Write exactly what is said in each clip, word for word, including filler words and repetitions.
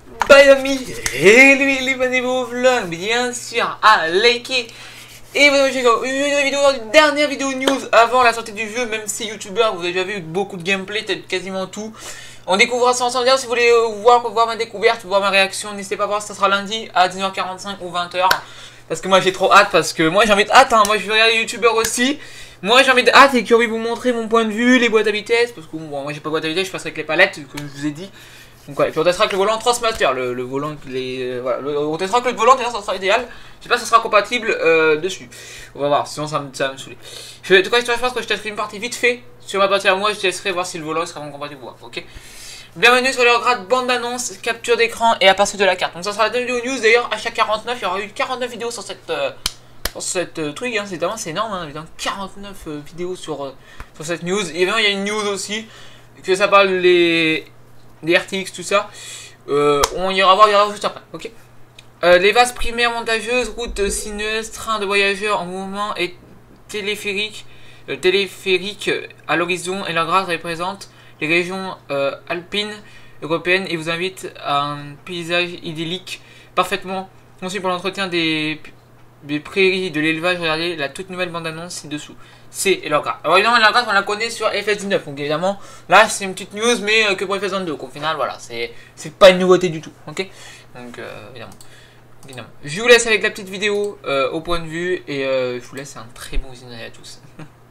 Bye amis, et les, les abonnez-vous au vlog, bien sûr, à liker. Et voilà, j'ai une vidéo, une dernière vidéo news avant la sortie du jeu, même si youtubeur, vous avez déjà vu beaucoup de gameplay, peut-être quasiment tout. On découvrira ça ensemble. Si vous voulez voir, voir ma découverte, voir ma réaction, n'hésitez pas à voir, ça sera lundi à dix-neuf heures quarante-cinq ou vingt heures. Parce que moi j'ai trop hâte, parce que moi j'ai envie de hâte, hein. Moi je vais regarder les youtubeurs aussi. Moi j'ai envie de hâte et que j'ai envie de vous montrer mon point de vue, les boîtes à vitesse. Parce que bon, moi j'ai pas de boîte à vitesse, je passerai avec les palettes, comme je vous ai dit. Donc ouais, et puis on testera avec le volant Transmaster, le, le volant, les, euh, voilà, le, on testera avec le volant, d'ailleurs ça sera idéal. Je sais pas si ça sera compatible euh, dessus. On va voir, sinon ça, ça va me saouler. Je, en tout cas, je pense que je testerai une partie vite fait sur ma partie à moi, je testerai voir si le volant sera vraiment compatible ou pas, ok. Bienvenue sur les regrades, bande d'annonces, capture d'écran et à partir de la carte. Donc ça sera la vidéo news, d'ailleurs à chaque quarante-neuf, il y aura eu quarante-neuf vidéos sur cette, euh, sur cette euh, truc, hein. C'est évidemment c'est énorme, hein, évidemment, quarante-neuf euh, vidéos sur, euh, sur cette news. Et évidemment il y a une news aussi, que ça parle les... des R T X, tout ça, euh, on ira voir, il y aura juste après, ok. Euh, les vases primaires montageuses, routes sinueuses, trains de voyageurs en mouvement et téléphériques, euh, téléphériques à l'horizon et leur grade représente les régions euh, alpines européennes et vous invite à un paysage idyllique parfaitement conçu pour l'entretien des, des prairies de l'élevage. Regardez la toute nouvelle bande-annonce ci-dessous. C'est leur grade. Alors évidemment, leur grade, on la connaît sur F S dix-neuf. Donc évidemment, là c'est une petite news, mais euh, que pour F S vingt-deux. Donc au final, voilà, c'est pas une nouveauté du tout. Ok. Donc euh, évidemment. évidemment. Je vous laisse avec la petite vidéo euh, au point de vue et euh, je vous laisse un très bon visionnage à tous.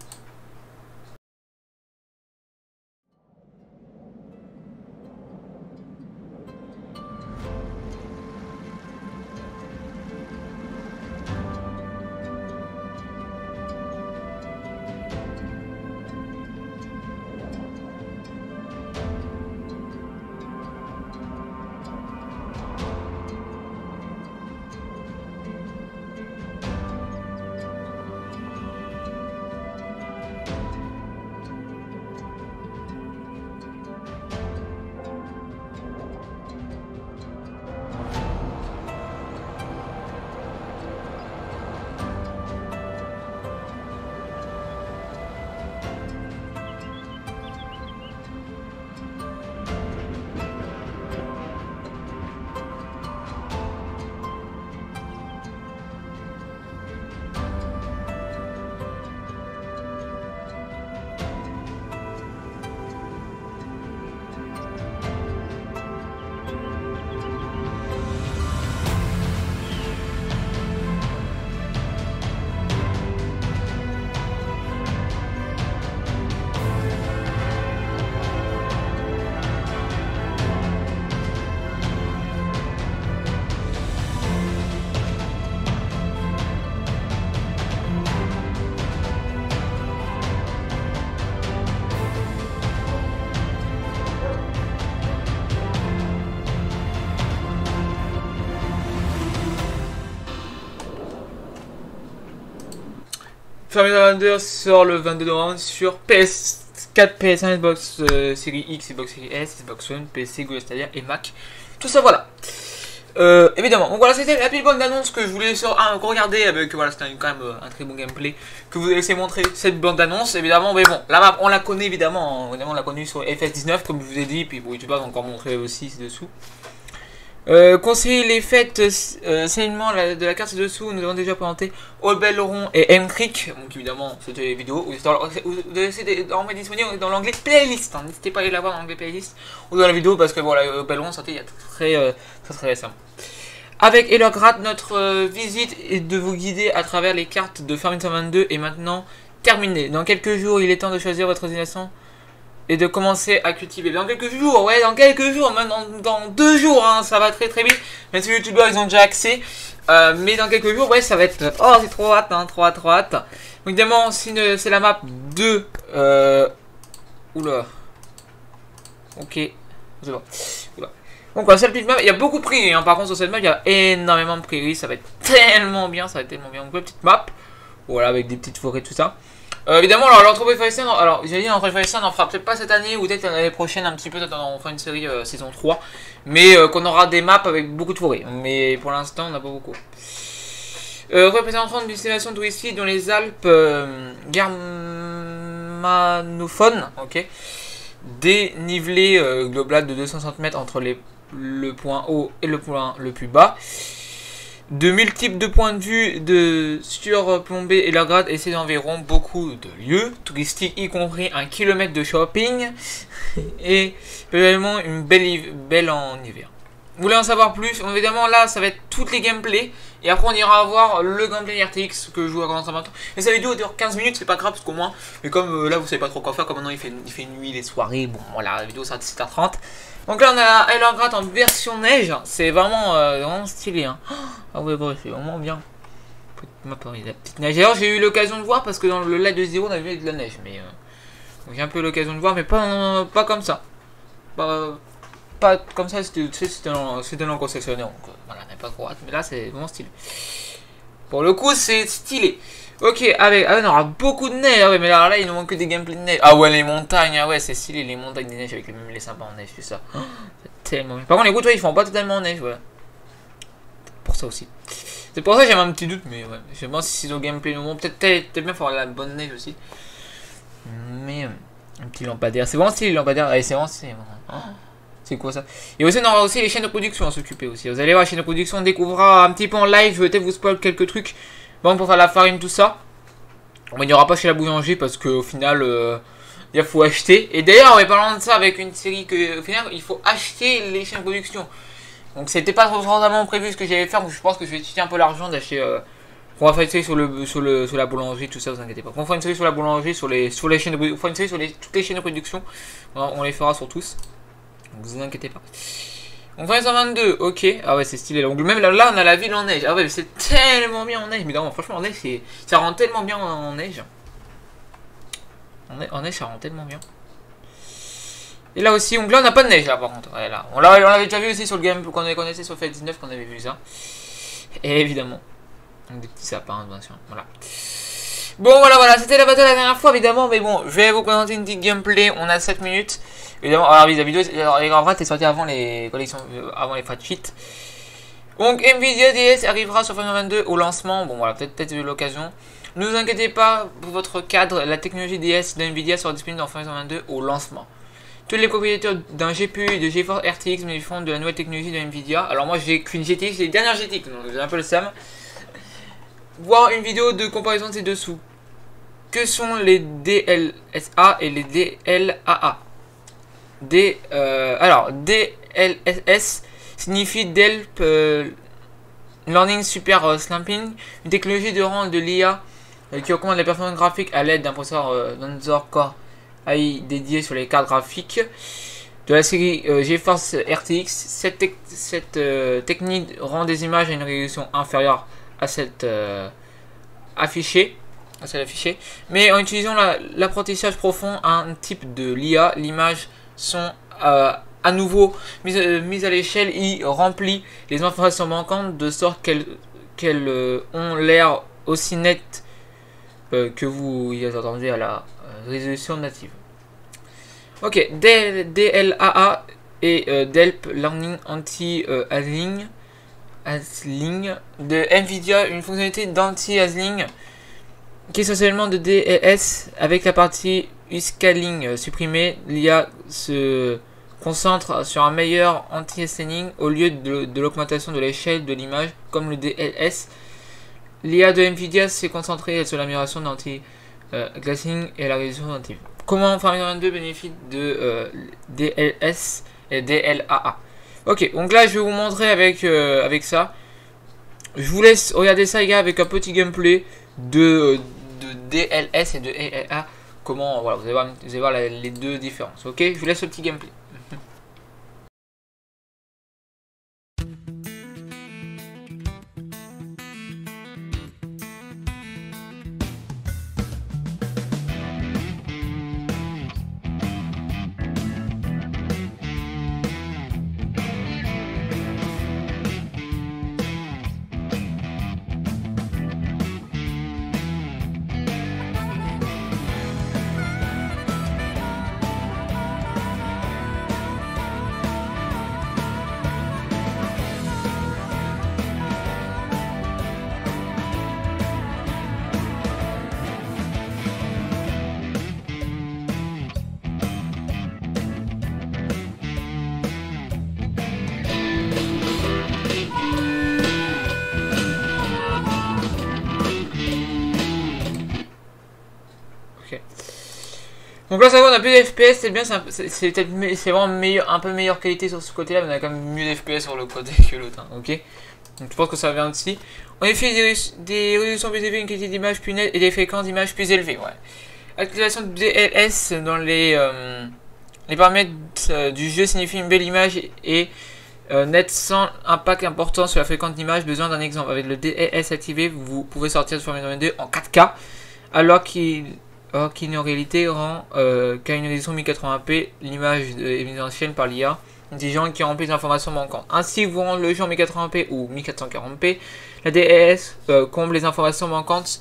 Farming Simulator sort le vingt-deux novembre sur P S quatre, P S un, Xbox euh, Series X, Xbox Series S, Xbox One, P C, Google Stadia et Mac. Tout ça, voilà. Euh, évidemment. Donc voilà, c'était la petite bande d'annonce que je voulais sur, hein, regarder avec. Voilà, c'était quand même euh, un très bon gameplay que vous laissez montrer cette bande d'annonce. Évidemment, mais bon, la map, on la connaît évidemment. Hein, évidemment, on l'a connue sur F S dix-neuf, comme je vous ai dit. Puis pour YouTube, on va encore montrer aussi ci-dessous. Euh, conseiller les fêtes euh, saignement de la carte ci-dessous, nous avons déjà présenté Old-Belle-Laurent et M Creek. Donc évidemment, c'était les vidéos où c'est disponible dans l'anglais playlist. Hein. N'hésitez pas à aller la voir dans l'anglais playlist ou dans la vidéo parce que voilà, Old-Belle-Laurent sortait il y a très, euh, très, très récemment. Avec Elorgrad, notre euh, visite est de vous guider à travers les cartes de Farming vingt-deux est maintenant terminée. Dans quelques jours, il est temps de choisir votre destination et de commencer à cultiver. Dans quelques jours, ouais, dans quelques jours, même dans, dans deux jours, hein, ça va très très vite. Même si les youtubeurs ils ont déjà accès, euh, mais dans quelques jours, ouais, ça va être. Oh, c'est trop hâte, hein, trop hâte, trop hâte. Donc, évidemment, c'est la map de. Euh... Oula. Ok. C'est bon. Oula. Donc, voilà, cette petite map, il y a beaucoup de prairies, hein. Par contre, sur cette map, il y a énormément de prairies. Ça va être tellement bien, ça va être tellement bien. Donc, une petite map. Voilà, avec des petites forêts, tout ça. Euh, évidemment, alors l'entreprise Forestière, alors j'ai dit l'entreprise Forestière n'en fera peut-être pas cette année ou peut-être l'année prochaine un petit peu, peut-être on fera une série euh, saison trois, mais euh, qu'on aura des maps avec beaucoup de forêts, mais pour l'instant on n'a pas beaucoup. Euh, représentant d'une destination touristique dans les Alpes euh, germanophones, ok, dénivelé euh, global de deux cent soixante mètres entre les le point haut et le point le plus bas. De multiples de points de vue de surplombés et la grade et c'est environ beaucoup de lieux touristiques, y compris un kilomètre de shopping et également une belle, belle en hiver. Vous voulez en savoir plus? Évidemment là ça va être toutes les gameplays et après on ira voir le gameplay R T X que je joue à quarante maintenant. Mais cette vidéo dure quinze minutes, c'est pas grave parce qu'au moins, mais comme euh, là vous savez pas trop quoi faire, comme maintenant il fait, il fait nuit, les soirées, bon voilà, la vidéo sera à dix-sept heures trente. Donc là on a Ellergratt en version neige, c'est vraiment, euh, vraiment stylé hein. Ah ouais bon, c'est vraiment bien. La petite neige. D'ailleurs j'ai eu l'occasion de voir parce que dans le live de zéro on avait vu de la neige, mais euh, j'ai un peu l'occasion de voir, mais pas, euh, pas comme ça. Pas, pas comme ça, c'était dans, dans le concessionnaire, donc euh, voilà, n'est pas trop hâte, mais là c'est vraiment stylé. Pour le coup c'est stylé. Ok, avec, ah ouais, on aura beaucoup de neige, ah ouais, mais là, là il nous manque que des gameplays de neige. Ah ouais, les montagnes, ah ouais, c'est stylé, les montagnes des neiges avec les, même les sapins en neige, c'est ça. Oh, c'est tellement bien. Par contre, les routes, ouais, ils font pas totalement en neige, voilà. Pour ça aussi. C'est pour ça que j'ai un petit doute, mais ouais, je sais pas si c'est au gameplay, bon, peut-être peut bien faire la bonne neige aussi. Mais, euh, un petit lampadaire, c'est vraiment stylé, le lampadaire, allez, c'est vraiment stylé. Oh, c'est quoi ça? Et aussi, on aura aussi les chaînes de production à s'occuper aussi. Vous allez voir, les chaînes de production, on découvrira un petit peu en live, je vais peut-être vous spoil quelques trucs. Bon, pour faire la farine, tout ça. On n'y aura pas chez la boulangerie parce qu'au final, euh, il faut acheter. Et d'ailleurs, on est parlant de ça avec une série que, au final, il faut acheter les chaînes de production. Donc, c'était pas vraiment prévu ce que j'allais faire. Donc, je pense que je vais utiliser un peu l'argent d'acheter. Euh, on va faire une série sur, le, sur, le, sur la boulangerie, tout ça, vous inquiétez pas. On fera une série sur la boulangerie, sur les, sur les chaînes de production. On fera une série sur les, toutes les chaînes de production. On, on les fera sur tous. Donc, vous inquiétez pas. On fait cent vingt-deux, ok. Ah ouais, c'est stylé. Donc même là, là, on a la ville en neige. Ah ouais, c'est tellement bien en neige. Mais non, franchement, en neige, ça rend tellement bien en, en neige. En neige, en neige, ça rend tellement bien. Et là aussi, donc là, on n'a pas de neige, là, par contre. Ouais, là. On l'avait déjà vu aussi sur le game qu'on avait connaissé sur F F dix-neuf, qu'on avait vu ça. Et évidemment, donc, des petits sapins, bien sûr. Voilà. Bon, voilà, voilà. C'était la bataille la dernière fois, évidemment. Mais bon, je vais vous présenter une petite gameplay. On a sept minutes. Évidemment, alors la vidéo, en vrai, t'es sorti avant les collections, avant les Fat Fit. Donc, Nvidia D S arrivera sur Final vingt-deux au lancement. Bon, voilà, peut-être peut-être l'occasion. Ne vous inquiétez pas pour votre cadre, la technologie D S de Nvidia sera disponible dans Final vingt-deux au lancement. Tous les propriétaires d'un G P U et de GeForce R T X mais font de la nouvelle technologie de Nvidia. Alors, moi, j'ai qu'une G T X, les dernières G T X, donc j'ai un peu le seum. Voir une vidéo de comparaison de ces dessous. Que sont les D L S A et les D L A A? D, euh, alors, D L S signifie Delp euh, Learning Super euh, Slamping, une technologie de rang de l'I A euh, qui augmente la performance graphique à l'aide d'un processeur euh, Tensor Core A I dédié sur les cartes graphiques de la série euh, GeForce R T X. Cette, te cette euh, technique rend des images à une résolution inférieure à cette euh, affichée. À celle affichée, mais en utilisant l'apprentissage la, profond à un type de l'I A, l'image sont euh, à nouveau mises euh, mise à l'échelle et remplit les informations manquantes de sorte qu'elles qu'elles euh, ont l'air aussi nettes euh, que vous y avez entendu à la euh, résolution native. Ok, D L A A et euh, Delp Learning Anti-Aliasing euh, de Nvidia, une fonctionnalité d'anti-aliasing qui est essentiellement de D L S avec la partie U-scaling supprimée. L'I A se concentre sur un meilleur anti-aliasing au lieu de, de l'augmentation de l'échelle de l'image comme le D L S. L'I A de Nvidia s'est concentrée sur l'amélioration de l'anti-aliasing et la résolution native. Comment Final vingt-deux bénéficie de euh, D L S et D L A A? Ok, donc là je vais vous montrer avec, euh, avec ça. Je vous laisse regarder ça les gars avec un petit gameplay de, de D L S et de D L A A. Comment, voilà, vous allez voir, vous allez voir la, les deux différences. Ok, je vous laisse le petit gameplay. Donc là ça va, on a plus de F P S, c'est bien, c'est peut-être c'est vraiment meilleur, un peu meilleure qualité sur ce côté là, mais on a quand même mieux de F P S sur le côté que l'autre, hein, ok. Donc je pense que ça vient aussi. On a fait des, des résolutions plus élevées, une qualité d'image plus nette et des fréquences d'image plus élevées, ouais. Activation de D L S dans les, euh, les paramètres euh, du jeu signifie une belle image et euh, net sans impact important sur la fréquence d'image. Besoin d'un exemple. Avec le D L S activé, vous pouvez sortir de Farming Simulator deux en quatre K, alors qu'il Alors qu'il en réalité rend euh, qu'à une résolution mille quatre-vingts p l'image est mise en chaîne par l'I A intelligente qui remplit des informations manquantes. Ainsi, vous rendez le jeu en mille quatre-vingts p ou mille quatre cent quarante p, la D L S euh, comble les informations manquantes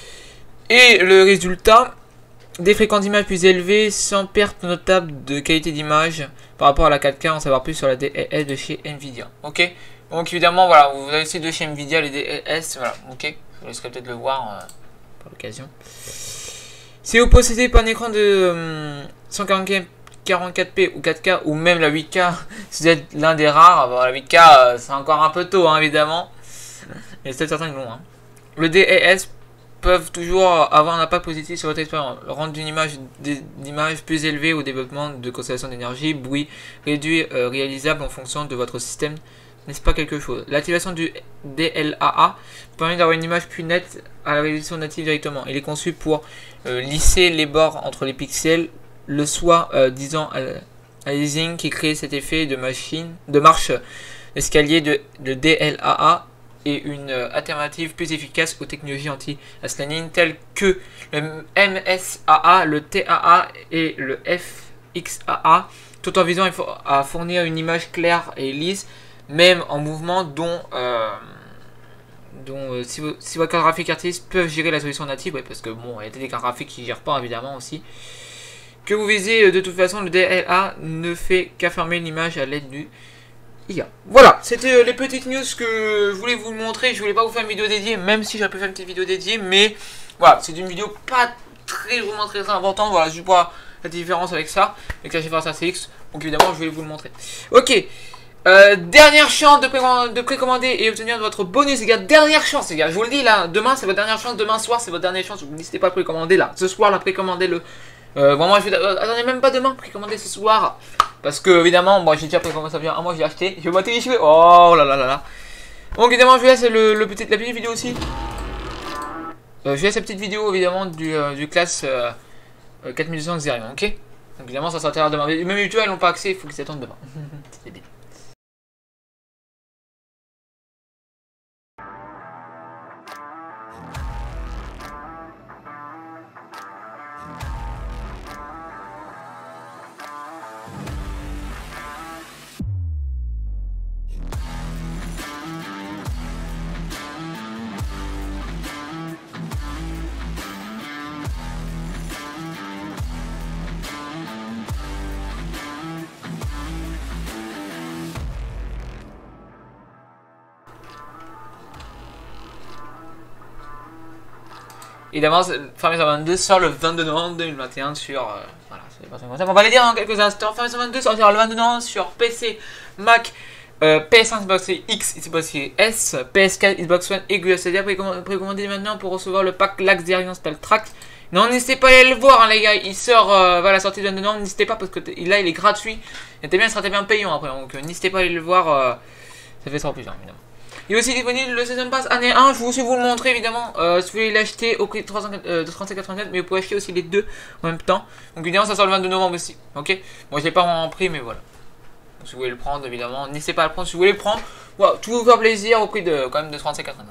et le résultat, des fréquences d'image plus élevées sans perte notable de qualité d'image par rapport à la quatre K. En savoir plus sur la D L S de chez Nvidia. Ok. Donc évidemment, voilà, vous avez aussi de chez Nvidia les D L S, voilà, ok. Je vous laisserai peut-être le voir euh, pour l'occasion. Si vous possédez pas un écran de euh, cent quarante-quatre p ou quatre K ou même la huit K, si vous êtes l'un des rares, bon, la huit K euh, c'est encore un peu tôt, hein, évidemment. Il y a peut-être certains qui l'ont. Hein. Le D L S peuvent toujours avoir un impact positif sur votre expérience. Rendre une image d'image plus élevée au développement de consommation d'énergie, bruit réduit, euh, réalisable en fonction de votre système. N'est-ce pas quelque chose? L'activation du D L A A permet d'avoir une image plus nette à la résolution native directement. Il est conçu pour euh, lisser les bords entre les pixels, le soit euh, disant aliasing qui crée cet effet de machine, de marche escalier de, de D L A A et une euh, alternative plus efficace aux technologies anti-scanning telles que le M S A A, le T A A et le F X A A, tout en visant à fournir une image claire et lisse, même en mouvement, dont, euh, dont euh, si, vous, si votre carte graphique artiste peuvent gérer la solution native, ouais, parce que bon, il y a des cartes graphiques qui ne gèrent pas évidemment aussi. Que vous visez, de toute façon, le D L A ne fait qu'affirmer l'image à l'aide du I A. Voilà, c'était euh, les petites news que je voulais vous montrer. Je voulais pas vous faire une vidéo dédiée, même si j'aurais pu faire une petite vidéo dédiée, mais voilà, c'est une vidéo pas très vraiment très, très importante. Voilà, je vois la différence avec ça, avec la GeForce R T X. Donc évidemment, je voulais vous le montrer. Ok. Euh, dernière chance de, pré de précommander et obtenir votre bonus, les gars. Dernière chance, les gars. Je vous le dis là. Demain, c'est votre dernière chance. Demain soir, c'est votre dernière chance. N'hésitez pas à précommander là. Ce soir, là, précommandez-le. Euh, bon, moi, je vais. Euh, attendez, même pas demain. Précommandez ce soir. Parce que, évidemment, moi, j'ai déjà précommandé. Ça vient un mois, j'ai acheté. Je vais m'en télécharger. Oh là là là là. Donc, évidemment, je vous laisse le, le petit, la petite vidéo aussi. Euh, je vous laisse la petite vidéo, évidemment, du, euh, du classe euh, quatre mille deux cents Xerion. Ok. Donc, évidemment, ça sortira demain. Même YouTube, ils n'ont pas accès. Il faut qu'ils attendent demain. C'est bien. Évidemment, Farming vingt-deux sort le vingt-deux novembre deux mille vingt et un sur... Euh, voilà, c'est pas ça. On va les dire dans quelques instants. Farming vingt-deux sortira le vingt-deux novembre sur P C, Mac, euh, P S un, Xbox Series X, Xbox Series S, P S quatre, Xbox One et Google Stadia. Précommandez maintenant pour recevoir le pack Lax Xerion Spell Track. Non, n'hésitez pas à aller le voir, hein, les gars. Il sort euh, voilà, la sortie du vingt-deux novembre. N'hésitez pas parce que là, il est gratuit. Il était bien, il sera bien payant après. Donc, euh, n'hésitez pas à aller le voir. Euh, ça fait trop plaisir, évidemment. Il est aussi disponible le Season Pass année un, je vais aussi vous le montrer évidemment, euh, si vous voulez l'acheter au prix de, euh, de trente-sept quatre-vingt-dix, mais vous pouvez acheter aussi les deux en même temps. Donc évidemment ça sort le vingt-deux novembre aussi, ok. Moi je l'ai pas en prix mais voilà. Donc, si vous voulez le prendre évidemment, n'hésitez pas à le prendre si vous voulez le prendre. Voilà, tout vous faire plaisir au prix de quand même de trente-sept quatre-vingt-dix.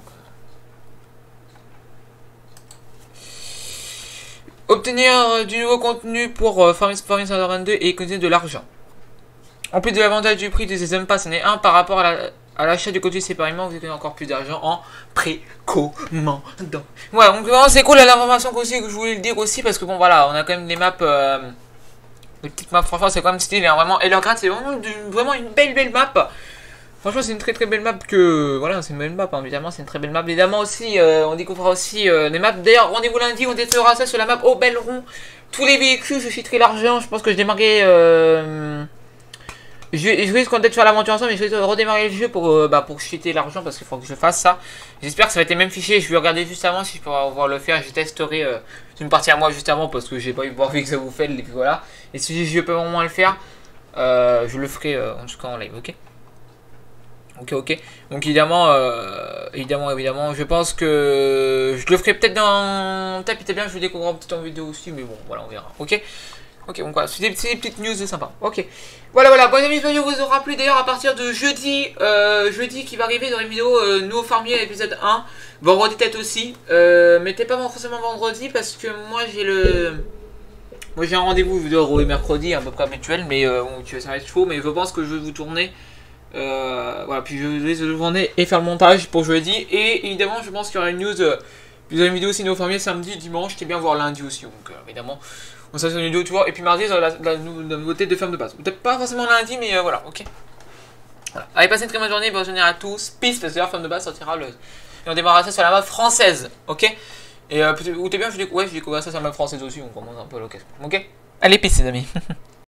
Obtenir euh, du nouveau contenu pour euh, Farming vingt-deux et économiser de l'argent. En plus de l'avantage du prix de Season Pass année un par rapport à la... à l'achat du contenu séparément, vous avez encore plus d'argent en précommandant. Ouais, donc vraiment c'est cool l'information aussi que je voulais le dire aussi parce que bon voilà, on a quand même des maps, euh, des petites maps. Franchement, c'est quand même stylé, hein, vraiment. Et leur grade, c'est vraiment, vraiment une belle belle map. Franchement, c'est une très très belle map que voilà, c'est une belle map. Hein, évidemment, c'est une très belle map. Évidemment aussi, euh, on découvrira aussi euh, les maps. D'ailleurs, rendez-vous lundi, on détruira ça sur la map au Belleron. Tous les véhicules, je citerai l'argent. Je pense que je démarrais. Euh, Je, je risque peut-être faire l'aventure ensemble, mais je risque de redémarrer le jeu pour, euh, bah, pour cheater l'argent parce qu'il faut que je fasse ça. J'espère que ça va être les mêmes fichiers. Je vais regarder juste avant si je peux pouvoir le faire. Je testerai euh, une partie à moi juste avant parce que j'ai pas eu envie que ça vous fait. Et puis voilà. Et si je peux vraiment le faire, euh, je le ferai euh, en tout cas en live, ok? Ok, ok. Donc évidemment, euh, évidemment, évidemment, je pense que je le ferai peut-être dans... Peut-être bien, je le découvrirai peut-être en vidéo aussi, mais bon, voilà, on verra, ok? Ok, bon voilà, c'est des, des petites news sympas. Ok. Voilà, voilà, bon amis, j'espère que vous aura plu. D'ailleurs, à partir de jeudi, euh, jeudi qui va arriver dans les vidéos euh, Nouveau Farmier épisode un. Vendredi peut-être aussi. Euh, mettez pas forcément vendredi parce que moi j'ai le... Moi j'ai un rendez-vous vidéo mercredi, à peu près habituel, mais euh, donc, ça va être chaud. Mais je pense que je vais vous tourner. Euh, voilà, puis je vais vous tourner et faire le montage pour jeudi. Et évidemment, je pense qu'il y aura une news. Euh, vous avez une vidéo aussi Nouveau Farmier samedi, dimanche. J'étais bien voir lundi aussi, donc euh, évidemment. On s'en une vidéo, tu vois. Et puis mardi, la, la, la, la nouveauté de ferme de base. Peut-être pas forcément lundi, mais euh, voilà, ok. Voilà. Allez, passez une très bonne journée, bonne journée à tous. Peace, parce que d'ailleurs, ferme de base sortira le. Et on démarrera ça sur la map française, ok. Et euh, ou t'es bien, je découvre, ouais, je découvre ça sur la map française aussi, on commence un peu l'occasion, ok. Allez, peace, les amis.